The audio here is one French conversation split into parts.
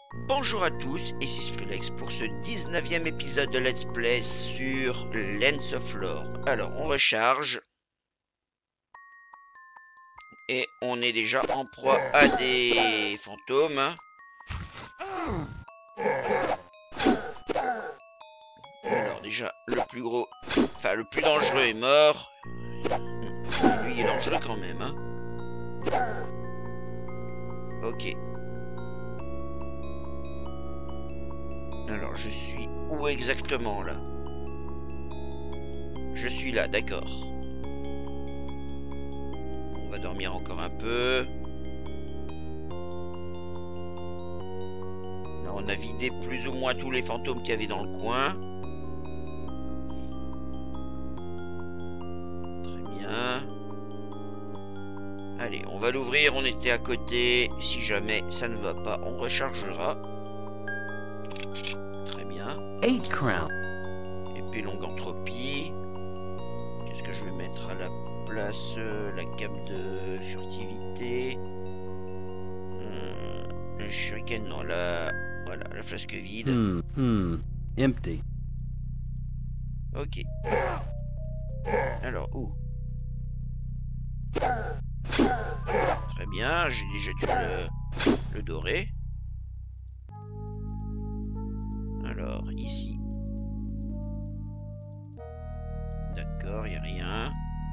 Bonjour à tous, ici Skrillex pour ce 19e épisode de Let's Play sur Lens of Lore. Alors, on recharge. Et on est déjà en proie à des fantômes. Alors déjà, le plus gros, enfin le plus dangereux est mort. Lui, il est dangereux quand même, hein. Ok. Alors, je suis où exactement, là? Je suis là, d'accord. On va dormir encore un peu. Là, on a vidé plus ou moins tous les fantômes qu'il y avait dans le coin. Très bien. Allez, on va l'ouvrir, on était à côté. Si jamais ça ne va pas, on rechargera. Très bien. 8 crowns. Épée longue entropie. Qu'est-ce que je vais mettre à la place? La cape de furtivité. Le shuriken, non, voilà, la flasque vide. Empty. Ok. Alors, où? Très bien, j'ai déjà tué le doré. Alors, ici. D'accord, il n'y a rien.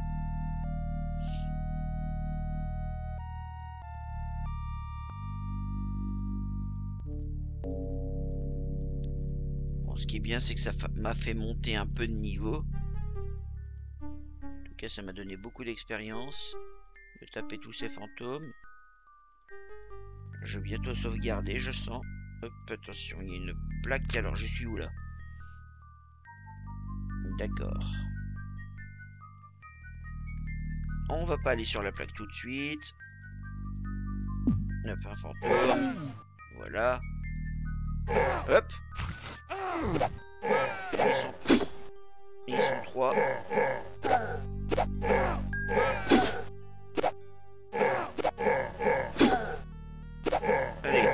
Bon, ce qui est bien, c'est que ça m'a fait monter un peu de niveau. En tout cas, ça m'a donné beaucoup d'expérience de taper tous ces fantômes. Je vais bientôt sauvegarder, je sens. Hop, attention, il y a une plaque. Alors, je suis où là? D'accord. On va pas aller sur la plaque tout de suite. Hop, un fantôme. Voilà. Hop. Ils sont trois. Allez.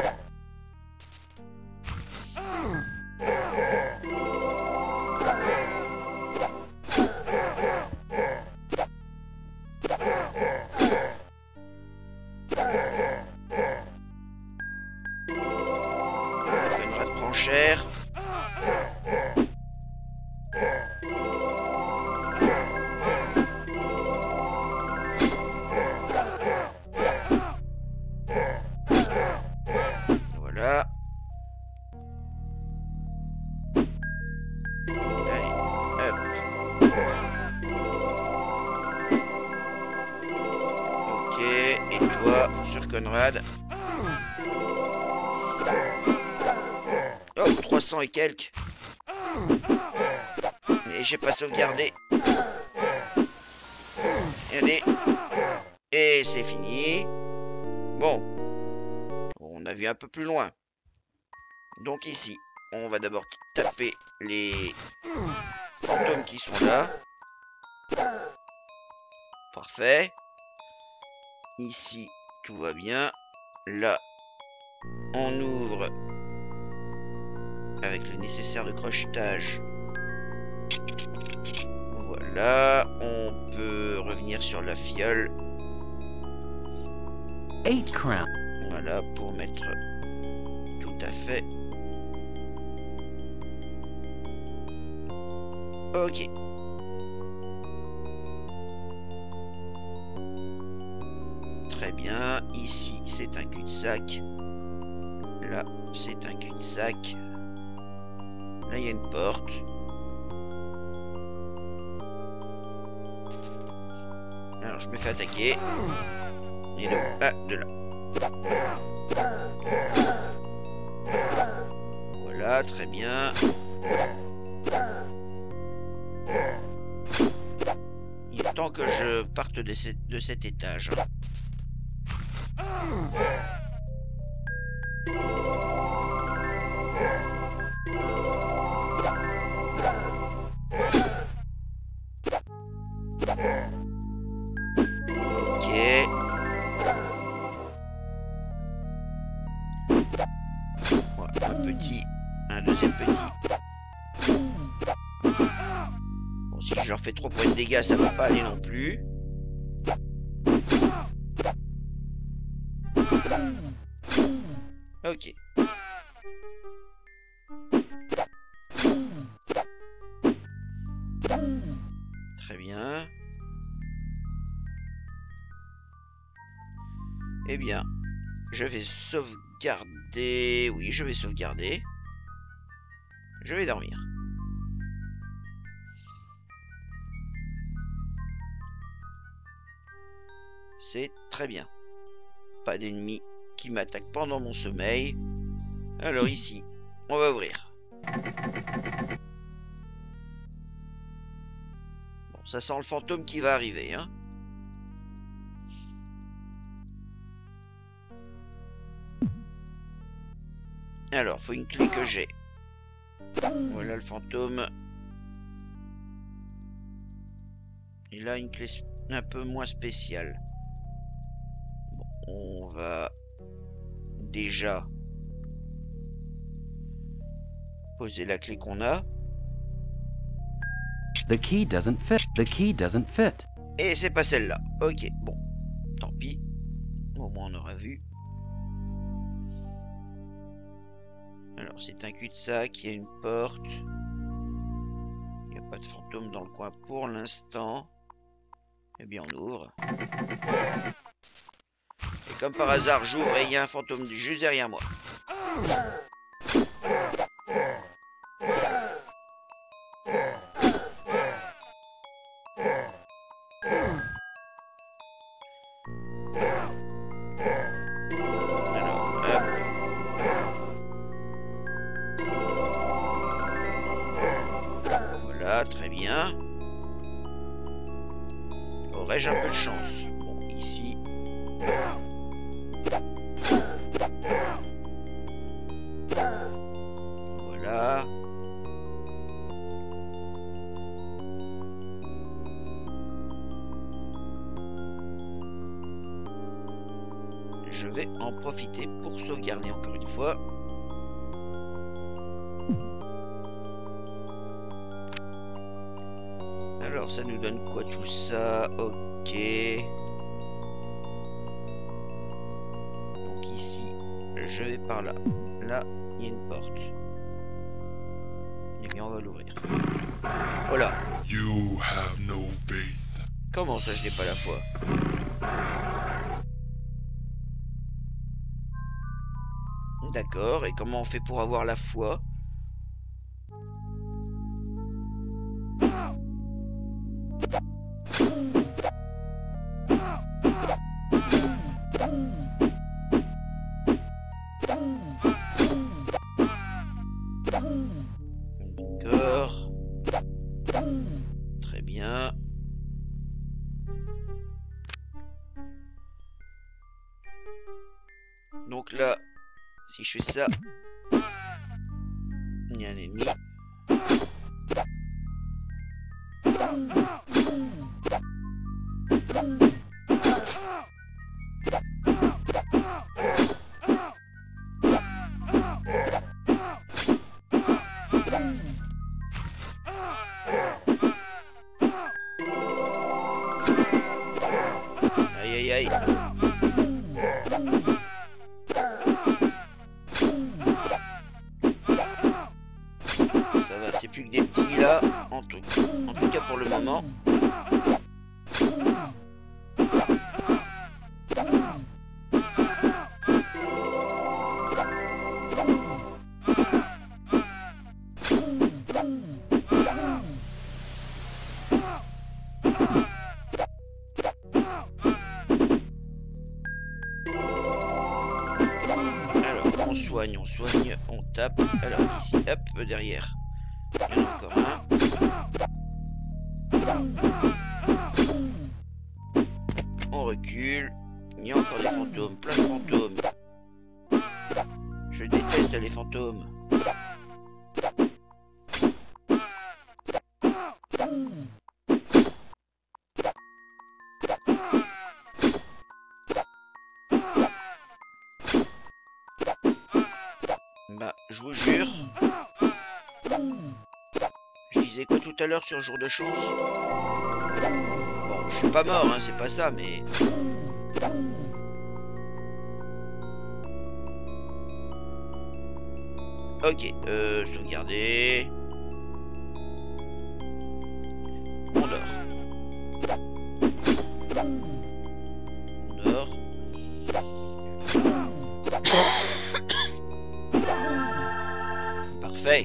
Conrad prend cher. Voilà. Allez, hop. Ok, et toi, sur Conrad. Oh, 300 et quelques. Et j'ai pas sauvegardé. Allez. Et c'est fini. Bon. On a vu un peu plus loin. Donc ici, on va d'abord taper les fantômes qui sont là. Parfait. Ici, tout va bien. Là, on ouvre avec le nécessaire de crochetage. Voilà, on peut revenir sur la fiole. 8 crowns. Voilà, pour mettre tout à fait. Ok. Très bien. Ici, c'est un cul-de-sac. Là, c'est un cul-de-sac. Là, il y a une porte. Alors, je me fais attaquer. Et de... Ah, de là. Voilà, très bien. Il est temps que je parte de cet étage. Ok. petit, un deuxième petit. Bon, si je leur fais trop points de dégâts, ça va pas aller non plus. Ok. Très bien. Eh bien, je vais sauvegarder. Oui, je vais sauvegarder. Je vais dormir. C'est très bien. Pas d'ennemis qui m'attaquent pendant mon sommeil. Alors ici, on va ouvrir. Bon, ça sent le fantôme qui va arriver, hein. Alors, faut une clé que j'ai. Voilà le fantôme. Il a une clé un peu moins spéciale. Bon, on va déjà poser la clé qu'on a. The key doesn't fit. The key doesn't fit. Et c'est pas celle-là. Ok, bon. Tant pis. Au moins on aura vu. Alors c'est un cul-de-sac, il y a une porte. Il n'y a pas de fantôme dans le coin pour l'instant. Eh bien on ouvre. Et comme par hasard j'ouvre et il y a un fantôme juste derrière moi. Très bien. Aurais-je un peu de chance? Bon, ici. Voilà. Je vais en profiter pour sauvegarder encore une fois. Alors ça nous donne quoi tout ça? Ok. Donc ici, je vais par là. Là, il y a une porte. Eh bien, on va l'ouvrir. Voilà. You have no faith. Comment ça, je n'ai pas la foi? D'accord, et comment on fait pour avoir la foi? D'accord. Très bien. Donc là, si je fais ça, il y a un ennemi. Aïe aïe aïe. Ça va, c'est plus que des petits là, en tout cas pour le moment. Alors, on soigne, on tape. Alors ici, hop, derrière. Il y en a encore un. On recule. Il y a encore des fantômes, plein de fantômes. Je déteste les fantômes. Bah, je vous jure. Je disais quoi tout à l'heure sur jour de chance? Bon, je suis pas mort, hein, c'est pas ça, mais... Ok, sauvegarder. On dort. On dort. Parfait.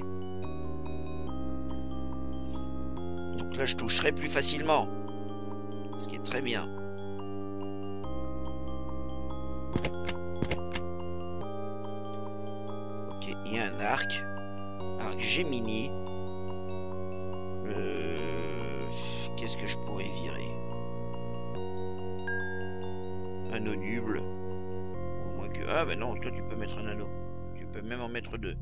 Donc là, je toucherai plus facilement. Ce qui est très bien. Ok, il y a un arc. Arc Gemini. Qu'est-ce que je pourrais virer? Anneau nuble. Au moins que... Ah bah non, toi tu peux mettre un anneau. Tu peux même en mettre deux.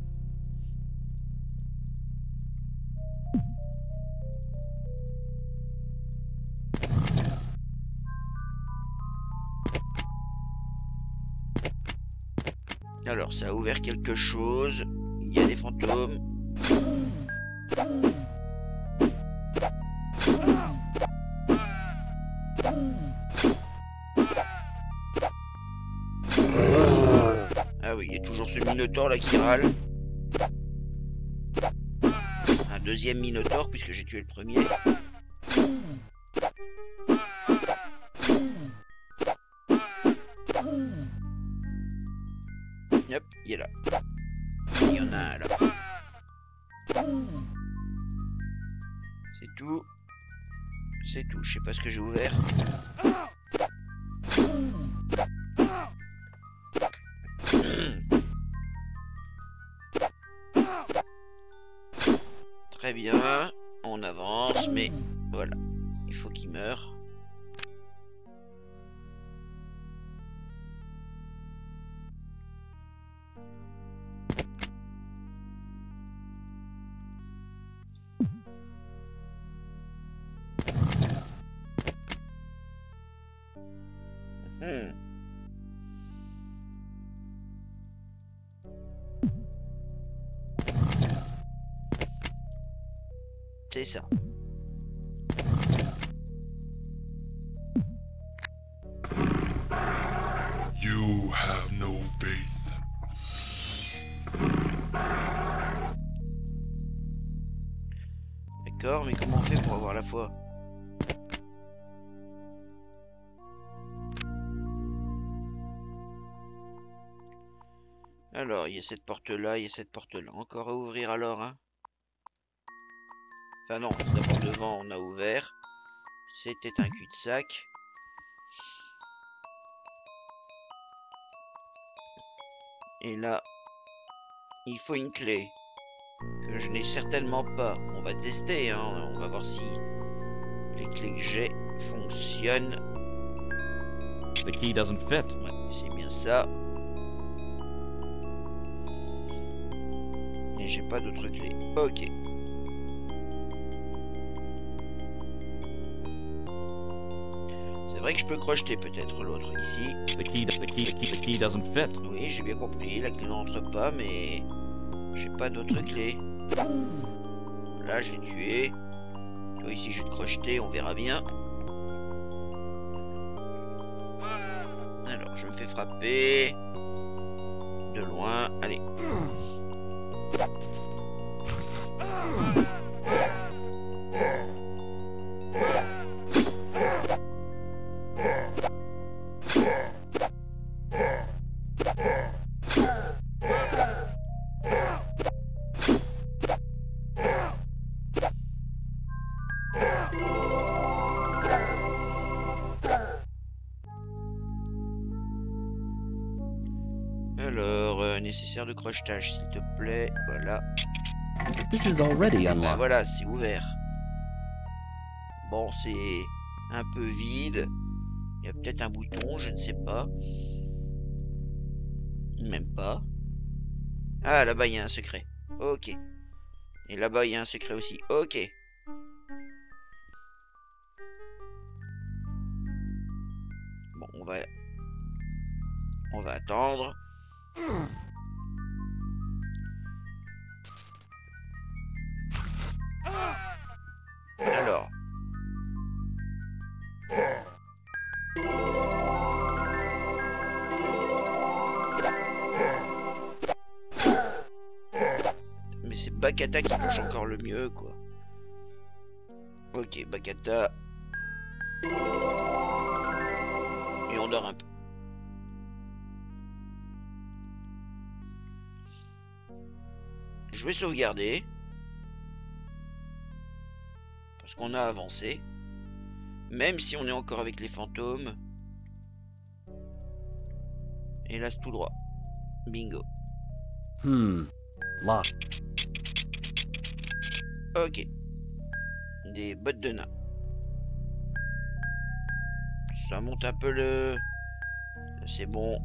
Alors, ça a ouvert quelque chose. Il y a des fantômes. Ah oui, il y a toujours ce Minotaure là qui râle. Un deuxième Minotaure puisque j'ai tué le premier. Hop, il est là. Il y en a un là. C'est tout. C'est tout. Je sais pas ce que j'ai ouvert. Très bien. On avance, mais voilà. Il faut qu'il meure. C'est ça. You have no faith. D'accord, mais comment on fait pour avoir la foi? Alors, il y a cette porte-là, il y a cette porte-là. Encore à ouvrir alors, hein? Enfin non, d'abord devant, on a ouvert. C'était un cul-de-sac. Et là, il faut une clé. Que je n'ai certainement pas. On va tester, hein. On va voir si les clés que j'ai fonctionnent. The key doesn't fit. Ouais, c'est bien ça. Et j'ai pas d'autres clés. Ok. C'est vrai que je peux crocheter peut-être l'autre ici. The key doesn't fit. Oui, j'ai bien compris. La clé n'entre pas, mais j'ai pas d'autres clés. Là, je l'ai tué. Toi ici, je vais te crocheter. On verra bien. Alors, je me fais frapper de loin. Allez. Alors, nécessaire de crochetage, s'il te plaît. Voilà. This is already Ben unlocked. voilà, c'est ouvert. Bon, c'est un peu vide. Il y a peut-être un bouton, je ne sais pas. Même pas. Ah, là-bas, il y a un secret. Ok. Et là-bas, il y a un secret aussi. Ok. Bon, on va attendre. Bakata qui touche encore le mieux, quoi. Ok, Bakata. Et on dort un peu. Je vais sauvegarder. Parce qu'on a avancé. Même si on est encore avec les fantômes. Hélas, tout droit. Bingo. Lock. Ok. Des bottes de nain. Ça monte un peu le... C'est bon.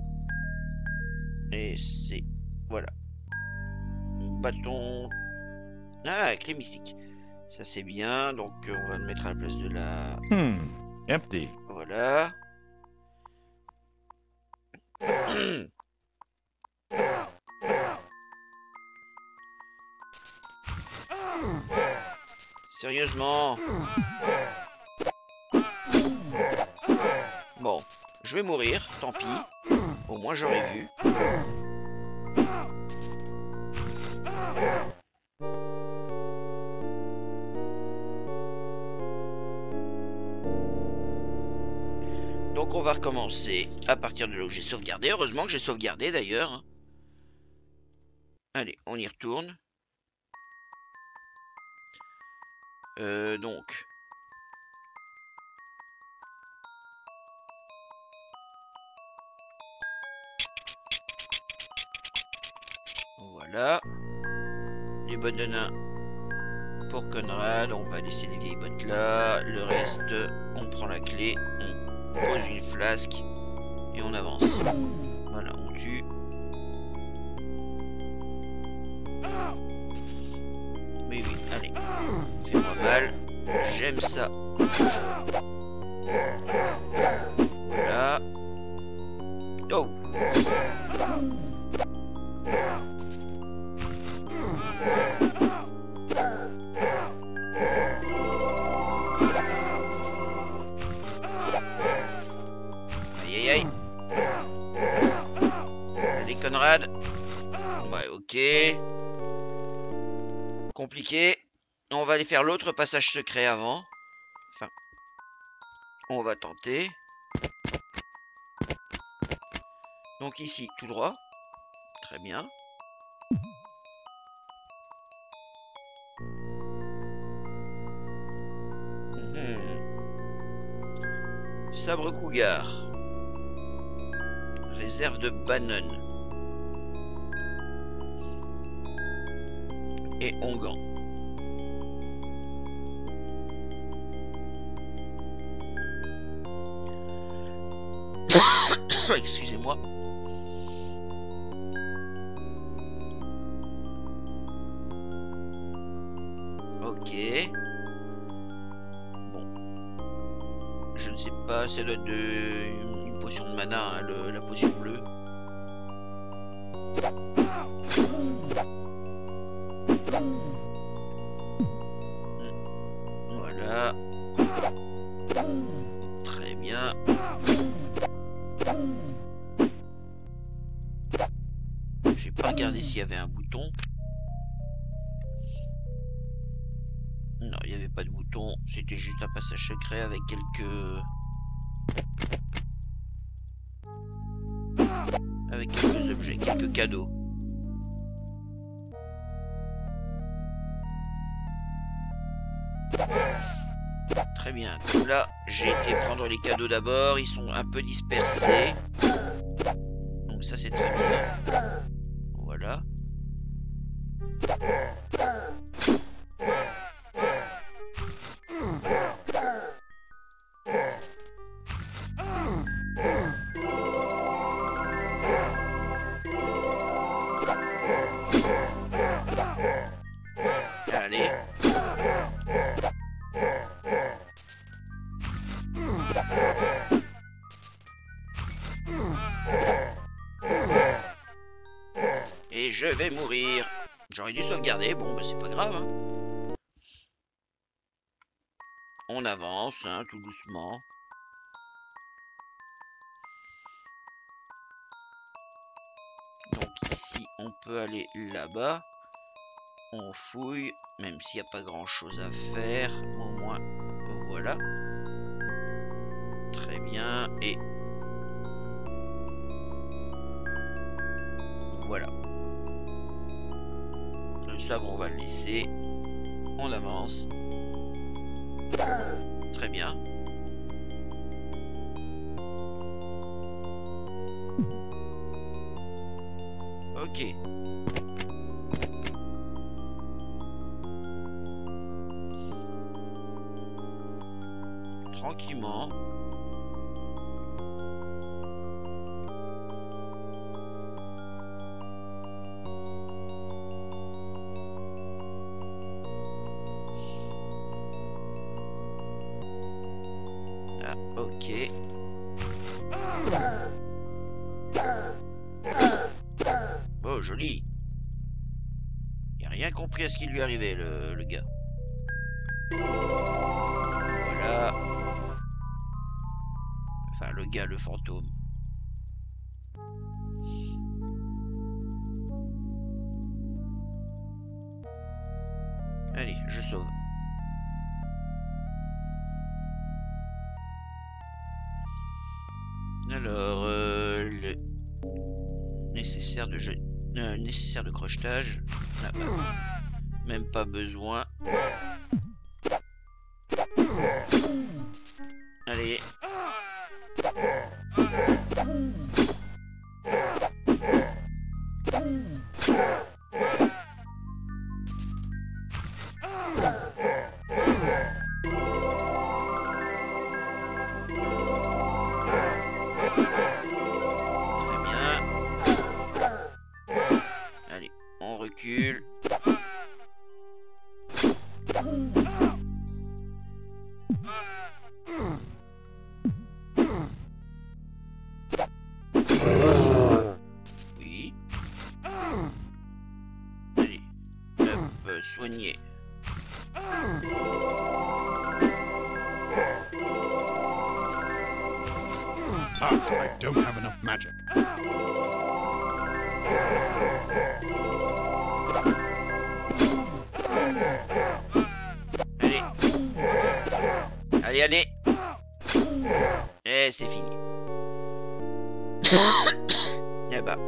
Et c'est... Voilà. Bâton... Ah, clé mystique. Ça c'est bien. Donc on va le mettre à la place de la... Empty. Voilà. Sérieusement. Bon, je vais mourir, tant pis. Au moins j'aurais vu. Donc on va recommencer à partir de là où j'ai sauvegardé. Heureusement que j'ai sauvegardé d'ailleurs. Allez, on y retourne. Donc... Voilà. Les bottes de nain pour Conrad. On va laisser les vieilles bottes là. Le reste, on prend la clé. On pose une flasque. Et on avance. Voilà, on tue. Oui, oui, allez. Fais-moi mal. J'aime ça. Voilà. Oh! Aïe aïe aïe. Allez Conrad. Ouais, ok. Compliqué. On va aller faire l'autre passage secret avant. Enfin, on va tenter. Donc ici, tout droit. Très bien. Sabre cougar. Réserve de Bannon. Et Ongan. Excusez-moi. Ok. Bon. Je ne sais pas, ça doit être une potion de mana, hein, la potion bleue. Voilà. Très bien. J'ai pas regardé s'il y avait un bouton. Non, il n'y avait pas de bouton. C'était juste un passage secret avec quelques... objets, quelques cadeaux. Très bien. Donc là, j'ai été prendre les cadeaux d'abord. Ils sont un peu dispersés. Donc ça, c'est très bien. Voilà. Allez. Et je vais mourir. J'aurais dû sauvegarder. Bon, bah c'est pas grave. Hein. On avance, hein, tout doucement. Donc ici, on peut aller là-bas. On fouille, même s'il n'y a pas grand chose à faire. Au moins, voilà. Très bien. Et voilà. Le sabre, on va le laisser. On avance. Très bien. Ok. Tranquillement. Ah, ok. Oh, joli. Il a rien compris à ce qui lui arrivait, le gars. Voilà. Enfin, le gars, le fantôme. Allez, je sauve. Alors, le nécessaire de nécessaire de crochetage. Ah, bah, même pas besoin. Allez. Très bien. Allez, on recule. Oui. Allez, hop, soigner. Ah, I don't have enough magic. Allez. Allez, allez. Et c'est fini. Eh bah.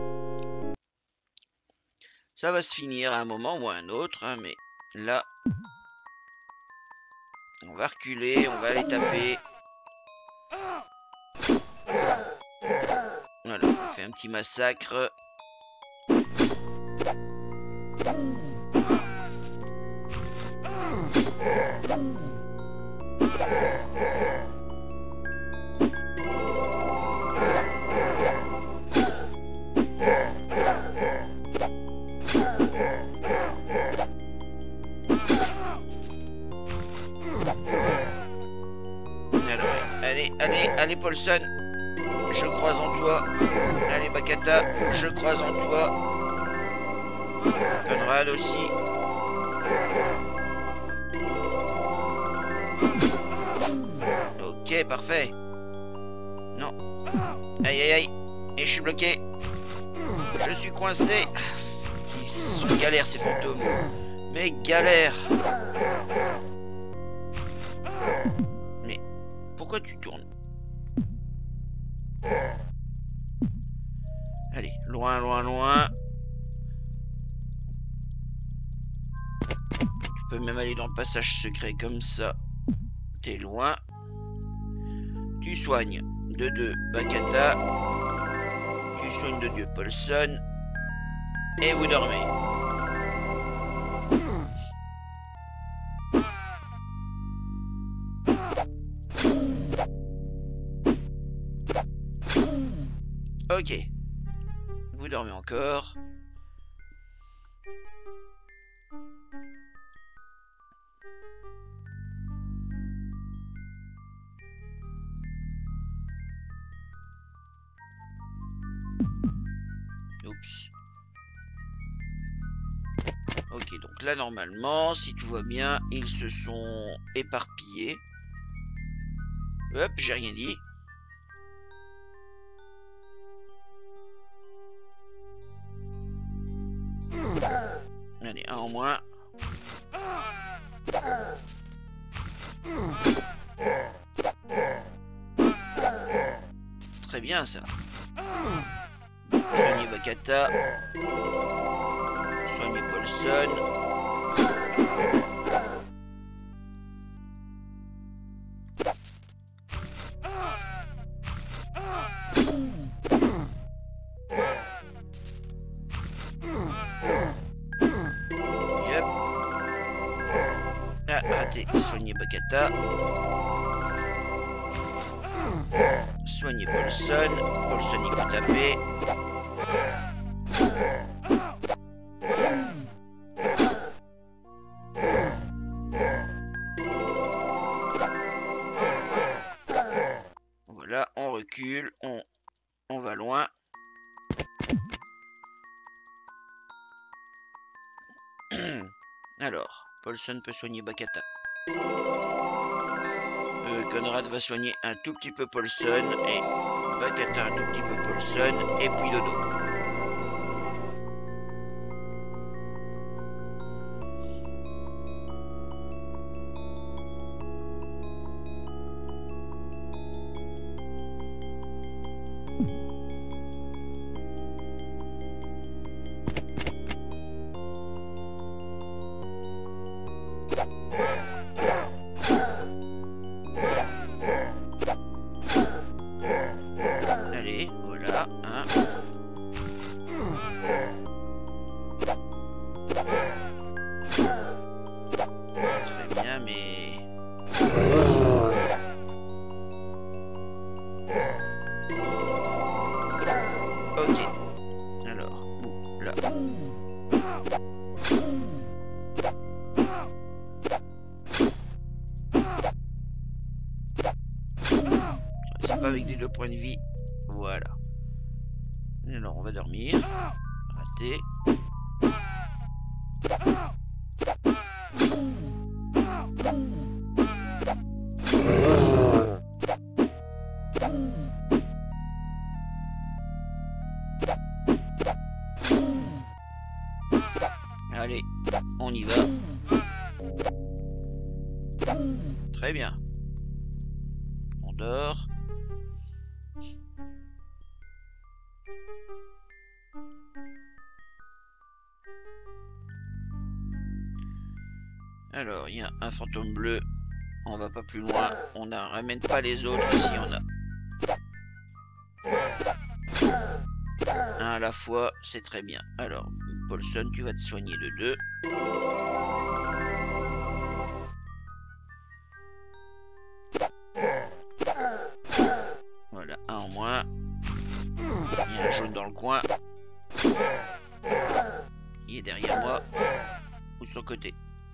Ça va se finir à un moment ou à un autre, hein, mais là... On va reculer, on va aller taper. Voilà, on fait un petit massacre. Allez, Paulson, je croise en toi. Allez, Bakata, je croise en toi. Conrad aussi. Ok, parfait. Non. Aïe, aïe, aïe. Et je suis bloqué. Je suis coincé. Ils sont galères, ces fantômes. Mais galère. Mais pourquoi tu tournes? Allez, loin, loin, loin. Tu peux même aller dans le passage secret comme ça. T'es loin. Tu soignes de 2 Bakata. Tu soignes de 2 Paulson. Et vous dormez. Ok. Vous dormez encore. Oups. Ok, donc là, normalement, si tout va bien, ils se sont éparpillés. Hop, j'ai rien dit. Allez, un en moins. bien ça. Soigner Bakata. Soigner Paulson. Yep. Ah, raté. Soigner Bakata. Soigner Paulson. Paulson il peut taper. Voilà, on recule, on va loin. Alors, Paulson peut soigner Bakata. Conrad va soigner un tout petit peu Paulson et Bakata un tout petit peu Paulson et puis Dodo. Allez, voilà, hein. Très bien, mais... Ok. Alors, là. C'est pas avec des 2 points de vie. Voilà. Alors, on va dormir. Raté. Allez, on y va. Très bien. On dort. Alors, il y a un fantôme bleu. On va pas plus loin. On ne ramène pas les autres si on a. Un à la fois, c'est très bien. Alors, Paulson, tu vas te soigner de 2. Voilà, un en moins. Il y a un jaune dans le coin. Il est derrière moi. Ou sur le côté.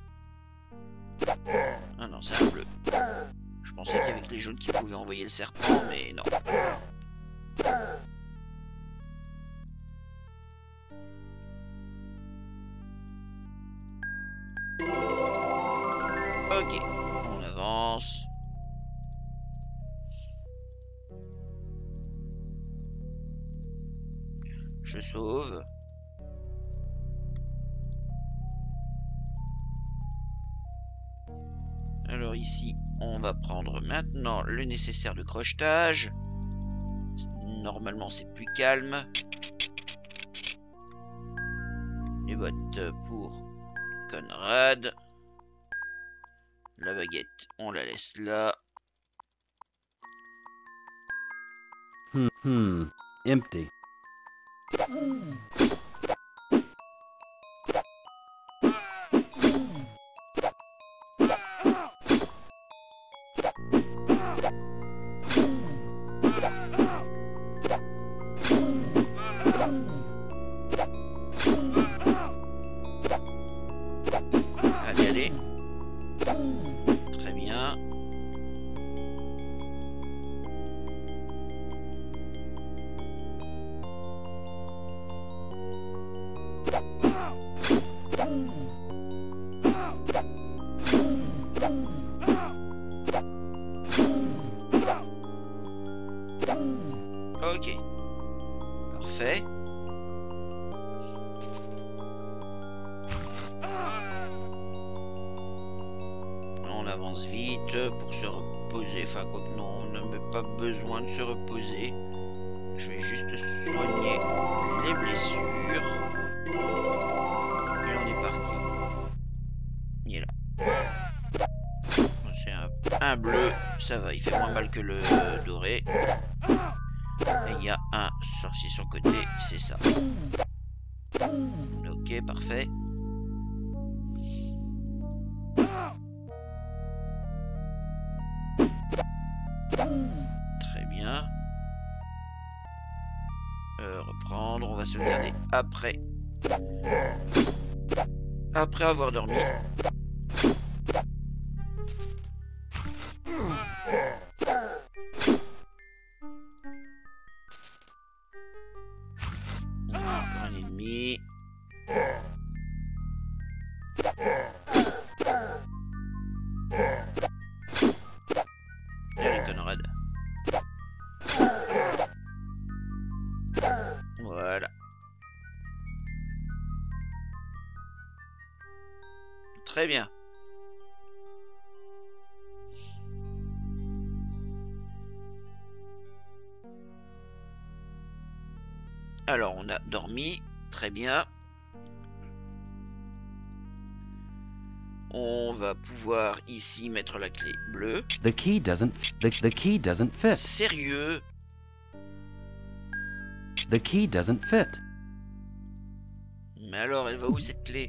Ah non, c'est un bleu. Je pensais qu'avec les jaunes qui pouvaient envoyer le serpent, mais non. Ok, on avance. Je sauve. Alors ici, on va prendre maintenant le nécessaire de crochetage. Normalement, c'est plus calme. Les bottes pour Conrad. La baguette, on la laisse là. Empty. Allez, allez. Très bien. Ok. Parfait. On avance vite pour se reposer. Enfin, non, on n'a même pas besoin de se reposer. Je vais juste soigner les blessures. Et on est parti. Il est là. C'est un bleu, ça va, il fait moins mal que le doré. Et il y a un sorcier sur le côté, c'est ça. Ok, parfait. Très bien. Reprendre, on va se garder après. Après avoir dormi. Encore un ennemi. Et les conrades. Voilà. Très bien. Alors, on a dormi. Très bien. On va pouvoir ici mettre la clé bleue. The key doesn't fit. Sérieux? The key doesn't fit. Mais alors, elle va où cette clé?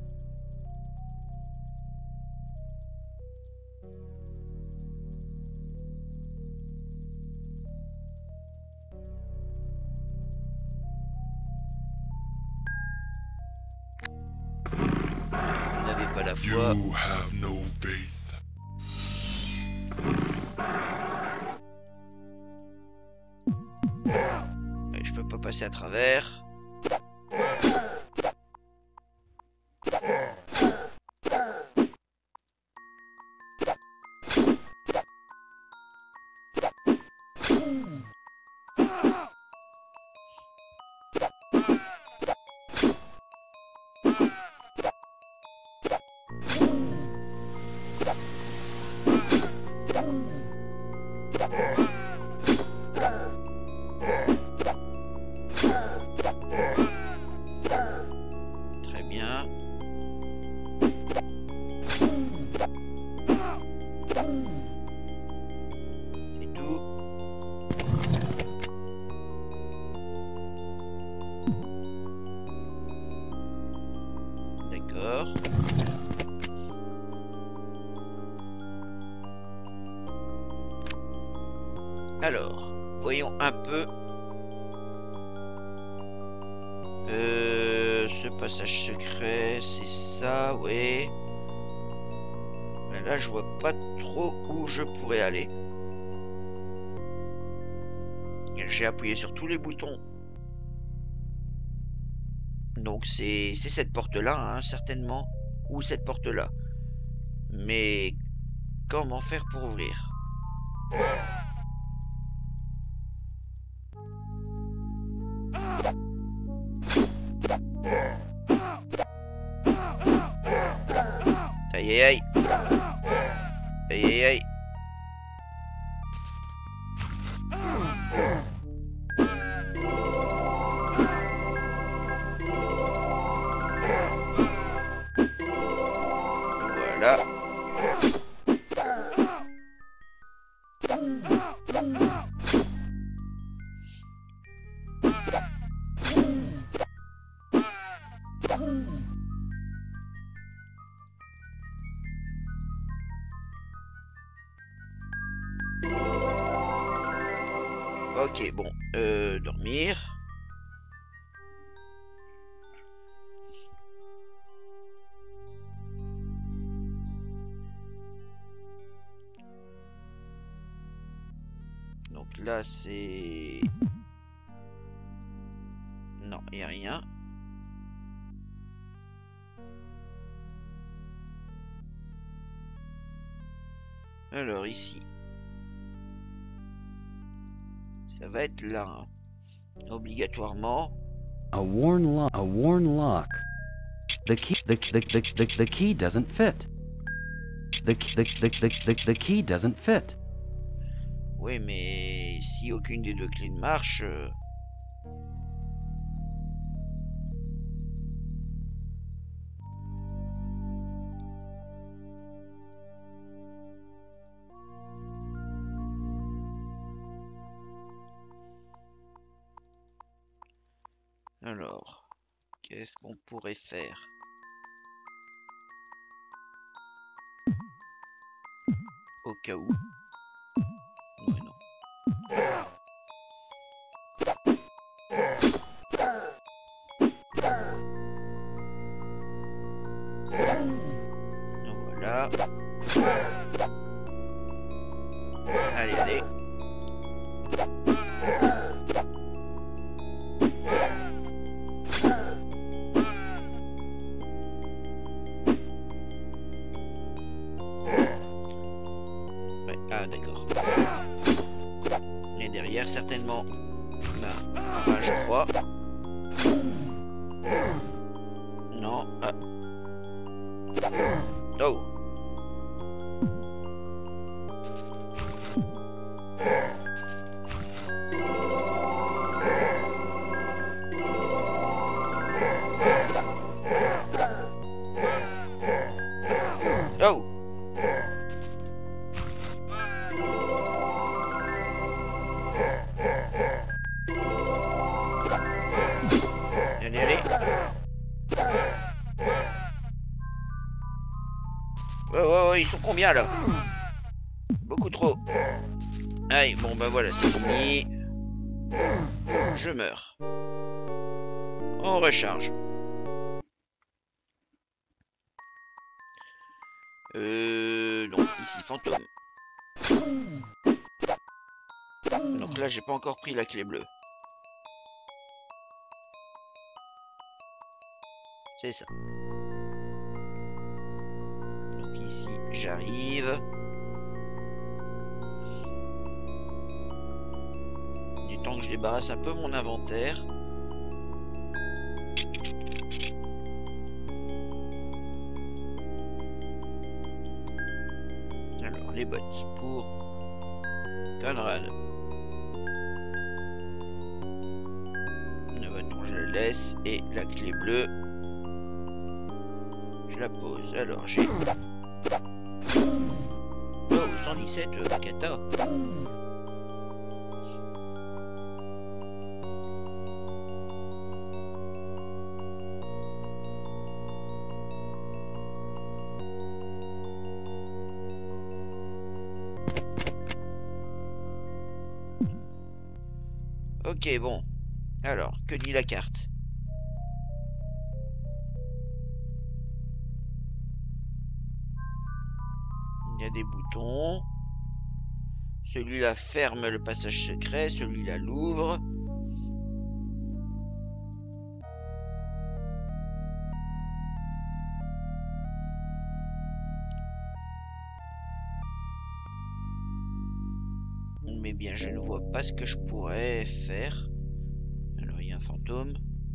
Vous n'avez pas la foi. You have no faith. Je peux pas passer à travers. Très bien. C'est tout. D'accord. Alors, voyons un peu. Ce passage secret, c'est ça, ouais. Mais là, je vois pas trop où je pourrais aller. J'ai appuyé sur tous les boutons. Donc c'est cette porte-là, hein, certainement. Ou cette porte-là. Mais comment faire pour ouvrir? Aïe aïe aïe. Aïe aïe aïe. Voilà. Ok, bon, dormir. Donc là, c'est... Non, il n'y a rien. Alors ici. Ça va être là, hein. Obligatoirement. A worn lock. The key doesn't fit. The key doesn't fit. Oui, mais si aucune des deux clés ne marche... Alors, qu'est-ce qu'on pourrait faire? Au cas où. Ouais, non. Donc voilà. Allez, allez. Ouais, ah d'accord. Et derrière, certainement. Ben, enfin, je crois. Non. Ah. Oh. Oh. Allez, allez. Oh, ils sont combien là? Beaucoup trop. Allez, bon ben voilà, c'est fini. Je meurs. On recharge. Donc ici, fantôme. Donc là, j'ai pas encore pris la clé bleue. C'est ça. Donc ici, j'arrive. Du temps que je débarrasse un peu mon inventaire. Alors, les bottes pour Conrad. Le bâton, je le laisse. Et la clé bleue, je la pose. Alors, j'ai... Oh, 117, kata. Ok, bon. Alors, que dit la carte? Il y a des boutons. Celui-là ferme le passage secret, celui-là l'ouvre. Mais bien, je ne vois pas ce que je pourrais faire. Alors, il y a un fantôme.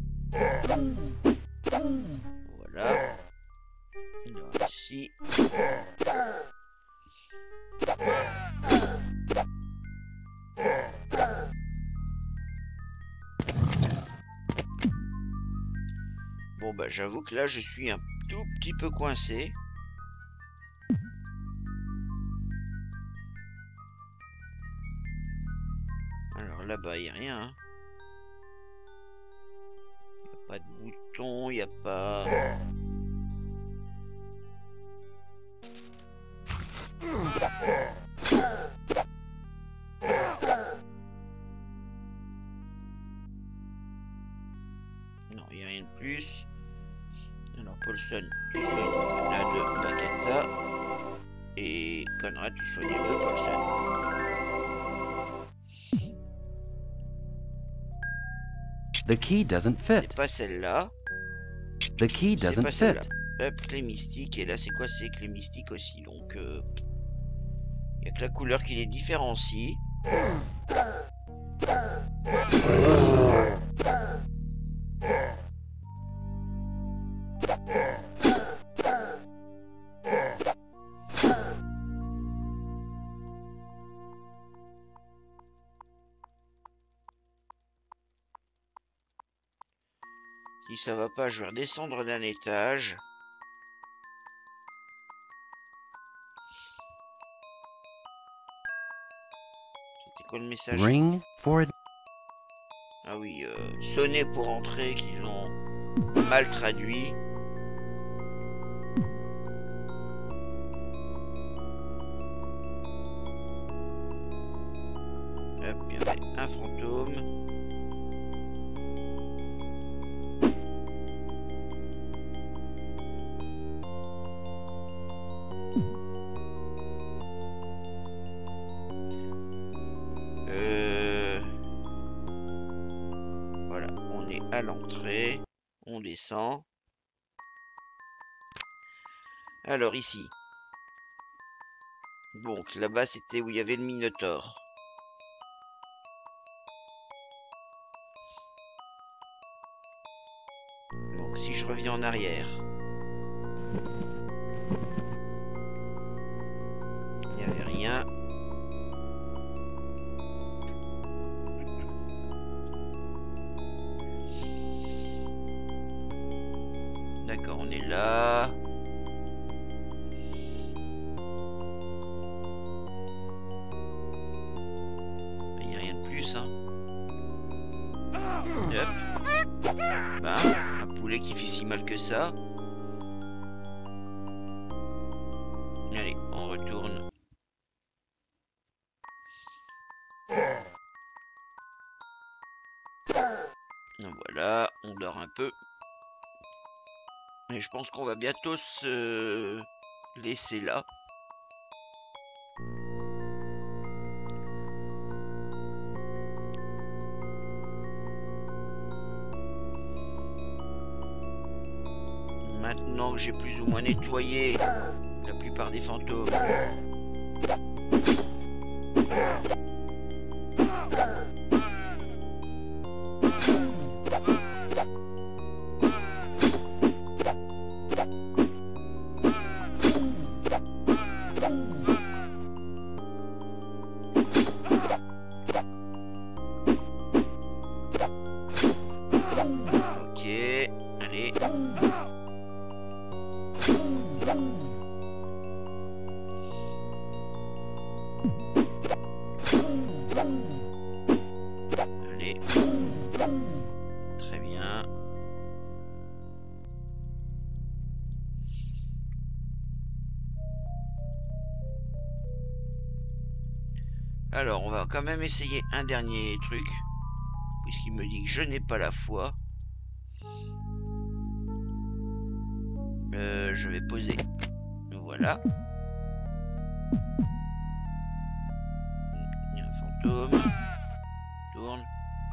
Voilà. Alors, ici. Bon, bah, j'avoue que là, je suis un tout petit peu coincé. Alors là-bas, il n'y a rien. Hein. Il n'y a pas de bouton, il n'y a pas... Non, il n'y a rien de plus. Alors, Paulson, tu soignes la de Bakata. Et Conrad, tu soignes la de Paulson. The key doesn't C'est fit. pas celle-là. The key C'est doesn't pas celle-là. fit. La clé mystique. Et là, c'est quoi? C'est clé mystique aussi. Donc, il n'y a que la couleur qui les différencie. Si ça va pas, je vais redescendre d'un étage. C'était quoi le message? Ring for it. Ah oui, sonner pour entrer, qu'ils ont mal traduit. Hop, il y avait un fantôme. Voilà, on est à l'entrée. On descend. Alors ici. Donc là-bas, c'était où il y avait le Minotaure. Donc si je reviens en arrière. Il n'y avait rien. D'accord, on est là. Il n'y a rien de plus, hein. Hop. Ben, un poulet qui fait si mal que ça. Allez, on retourne. Voilà, on dort un peu. Et je pense qu'on va bientôt se laisser là. Maintenant que j'ai plus ou moins nettoyé la plupart des fantômes. Ok, allez. Allez. Très bien. Alors, on va quand même essayer un dernier truc. Puisqu'il me dit que je n'ai pas la foi. Je vais poser. Voilà. Il y a un fantôme. Tourne.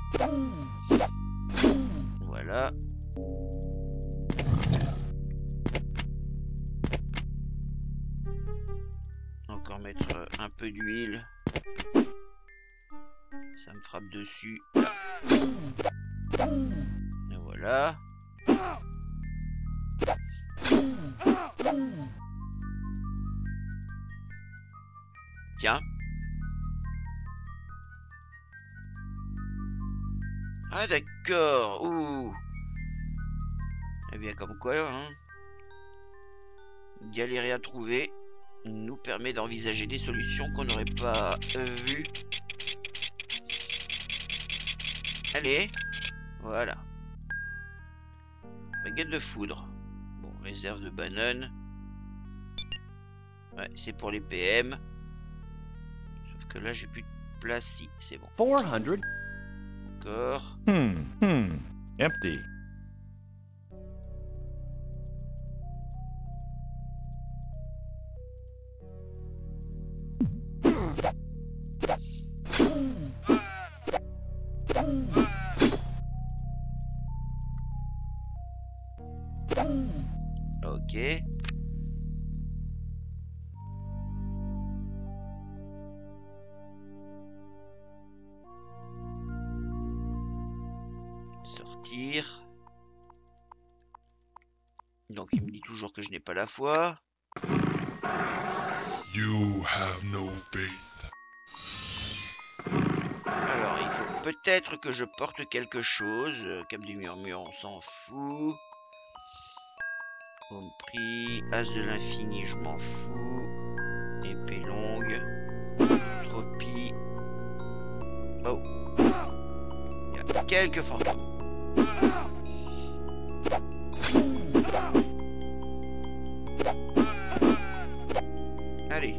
Voilà. Encore mettre un peu d'huile. Ça me frappe dessus. Là. Et voilà. Tiens. Ah d'accord. Ouh. Eh bien comme quoi, hein, galérer à trouver nous permet d'envisager des solutions qu'on n'aurait pas vues. Allez. Voilà. Baguette de foudre. Bon, réserve de bananes. Ouais, c'est pour les PM. Sauf que là, j'ai plus de place. Si, c'est bon. 400. Encore. Empty. Ok. Sortir. Donc il me dit toujours que je n'ai pas la foi. You have no faith. Alors il faut peut-être que je porte quelque chose. Cap du murmure, on s'en fout. Home prix, as de l'infini, je m'en fous. Épée longue. Tropie. Oh. Il y a quelques fantômes. Allez.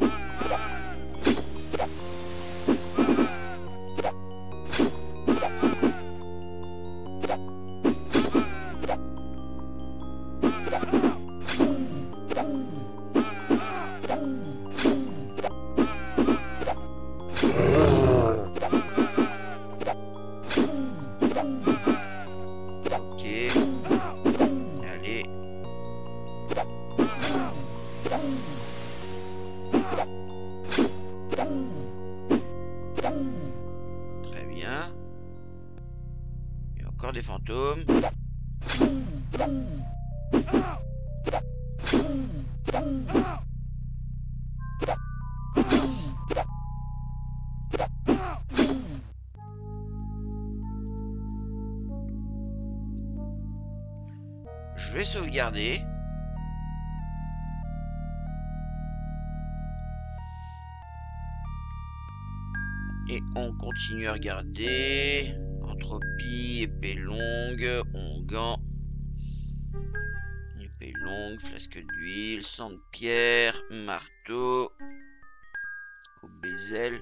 Très bien. Il y a encore des fantômes. Je vais sauvegarder. Et on continue à regarder. Entropie, épée longue, onguent. Épée longue, flasque d'huile, sang de pierre, marteau. Au bézel.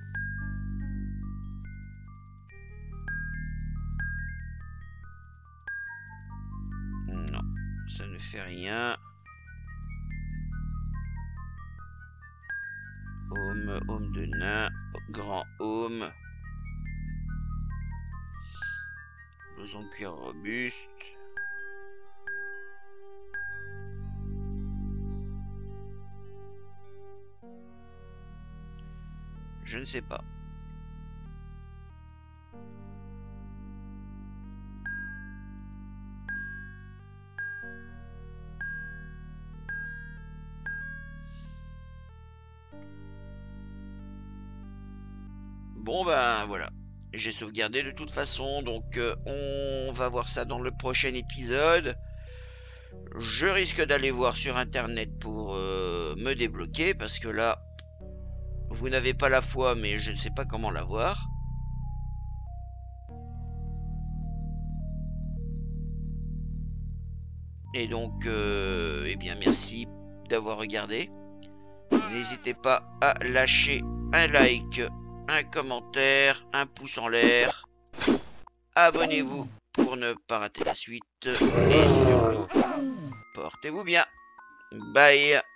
Non, ça ne fait rien. Home de nain, grand home. Blouson cuir robuste. Je ne sais pas. Bon ben voilà, j'ai sauvegardé de toute façon, donc on va voir ça dans le prochain épisode. Je risque d'aller voir sur internet pour me débloquer, parce que là, vous n'avez pas la foi, mais je ne sais pas comment l'avoir. Et donc, eh bien merci d'avoir regardé. N'hésitez pas à lâcher un like, un commentaire, un pouce en l'air. Abonnez-vous pour ne pas rater la suite. Et surtout, portez-vous bien. Bye.